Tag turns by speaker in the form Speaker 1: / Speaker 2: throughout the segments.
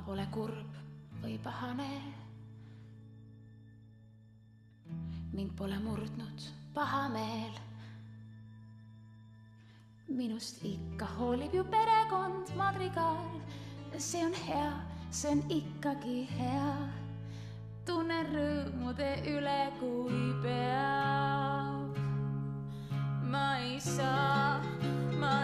Speaker 1: ole kurb või pahane. Mind pole murdnud pahameel. Minust ikka hoolib ju perekond, madrigaal. See on hea, see on ikkagi hea. Tunnen rõõmude üle, kui peab. Ma ei saa. Ma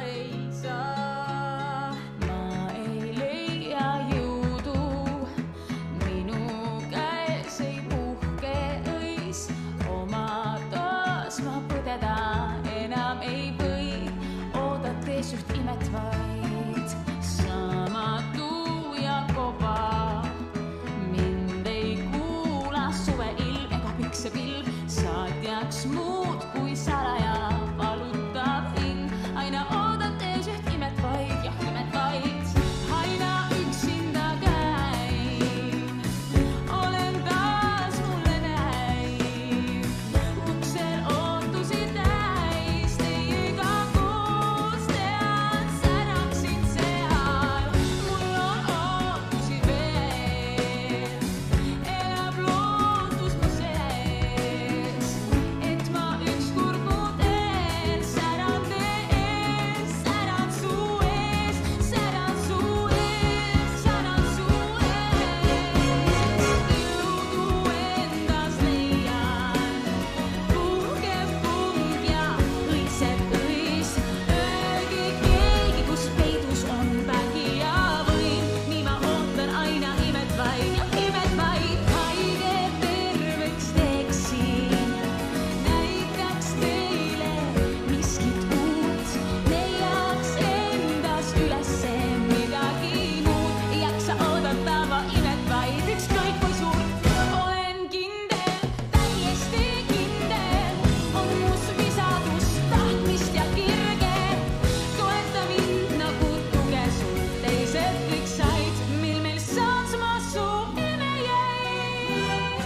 Speaker 1: ei leia jõudu. Minu käes ei puhke õis. Oma toas ma põdeda enam ei või. Oodates üht imet vaid. Samatu ja koba. Mind ei kuula suve ilm ega pikse pilv. Saatjaks muud kui salaja valutab hing. Aina oodates üht imet vaid, jah imet vaid. Aina üksinda käin. Olen taas mulle näib. Uksel ootusi täis. Teiega koos tean, säraksin seal. Mul on ootusi veel. Elab lootus mu sees. Et ma ükskord mu teel säran ees. Säran su ees. Säran su ees. Säran su ees. Jõudu endas leian. Puhkeb pung ja õitseb õis. Öelge keegi, kus peidus on vägi ja võim. Nii ma ootan aina imet vaid ja imet vaid. Haige terveks teeksin. Näitaks teile miskit uut. Leiaks endas ülesse midagi muud. Ei jaksa oodata ma imet vaid, ükskõik kui suurt. Olen kindel, täiesti kindel. On muus visadus, tahtmist ja kirge. Toeta mind nagu tuge sul. Teised kõik said, mil meil saans ma su ime jäi.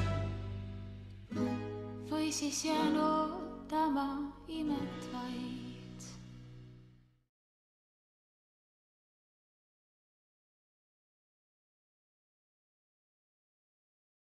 Speaker 1: Või siis jään ootama imet vaid.